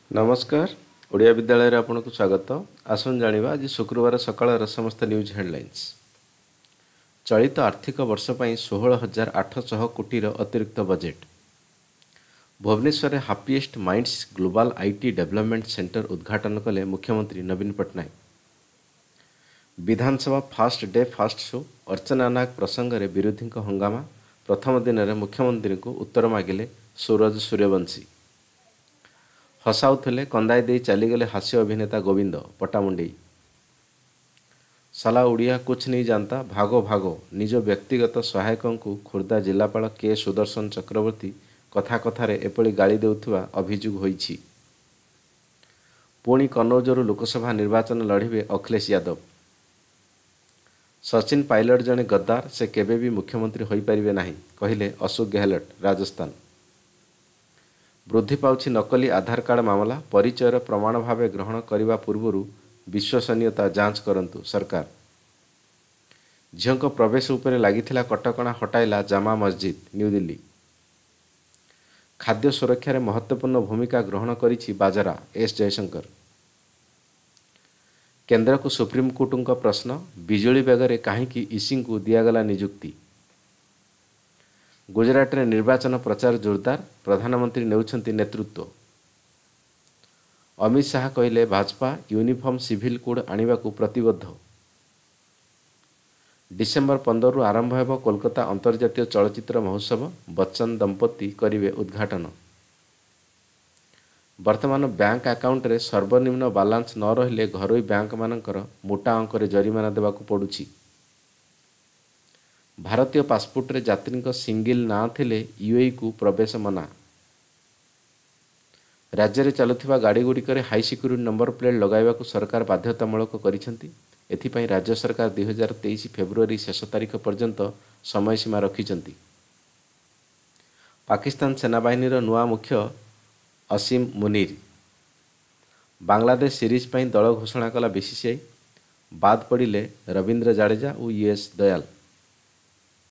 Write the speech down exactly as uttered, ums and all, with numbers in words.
नमस्कार। ओडिया विद्यालय रे आपनको स्वागत। आसन जानिबा आज शुक्रवार सकाळर समस्त न्यूज हेडलाइंस। चलित आर्थिक वर्ष पर षोहल हजार आठशह कोटीर अतिरिक्त बजेट। भुवनेश्वर में Happiest Minds global IT development centre उद्घाटन कले मुख्यमंत्री नवीन पट्टनायक। विधानसभा first day first show Archana Nag प्रसंग में विरोधी हंगामा। प्रथम दिन में मुख्यमंत्री को उत्तर मागिले सूरज सूर्यवंशी। हसाउले कंदाई दे चलीगले हास्य अभिनेता गोविंद पटामुंडे। साला उड़िया कुछ नहीं जानता भागो भागो निज व्यक्तिगत सहायक को खोर्धा जिलापाल के सुदर्शन चक्रवर्ती कथा कथार एपली गाड़ी देउथुवा अभियोग होईछि। पुणी कनौजरू लोकसभा निर्वाचन लड़िबे अखिलेश यादव। सचिन पायलट जने गद्दार से केबे भी मुख्यमंत्री होई परिबे नाही कहिले अशोक गहलोत राजस्थान। वृद्धि पाउछि नकली आधार कार्ड मामला। परिचयर प्रमाण भाव ग्रहण करने पूर्व विश्वसनीयता जांच करंतु सरकार। झील प्रवेश उपरे लागिथिला कटकणा हटाइला जामा मस्जिद न्यू दिल्ली। खाद्य सुरक्षार महत्वपूर्ण भूमिका ग्रहण करिछि बाजरा एस जयशंकर। केंद्र को सुप्रीमकोर्ट प्रश्न बिजुली बेगर कहीं ईसी को दिगला निजुक्ति। गुजरात में निर्वाचन प्रचार जोरदार प्रधानमंत्री नेउछंती नेतृत्व। अमित शाह कहले भाजपा यूनिफॉर्म सिविल कोड आनिबा को प्रतिबद्ध। डिसेम्बर पंद्रह आरंभ होब कोलकाता अंतर्जातीय चलचित्र महोत्सव। बच्चन दंपति करिवे उद्घाटन। वर्तमान बैंक अकाउंट रे सर्वनिम्न बालांस न रहिले घरोई बैंक मानकर मोटा अंक जरिमाना देवाक पड़ुछि। भारतीय पासपोर्ट रे यात्री सिंगिल ना थिले यूएई को प्रवेश मना। राज्य में चलुथिबा गाड़ी गुड़िक हाई सिक्यूरिटी नंबर प्लेट लगाइबा को सरकार बाध्यतामूलक करिसेंती। एथिपाई राज्य सरकार दुई हजार तेईस फेब्रुआरी शेष तारीख पर्यंत समय सीमा रखिछंती। पाकिस्तान सेनाबाहिनी नुआ मुख्य असीम मुनीर। बांग्लादेश सीरीज पर दल घोषणा कला बीसीसीआई। बाद पड़िले रवींद्र जाडेजा और यूएस दयाल।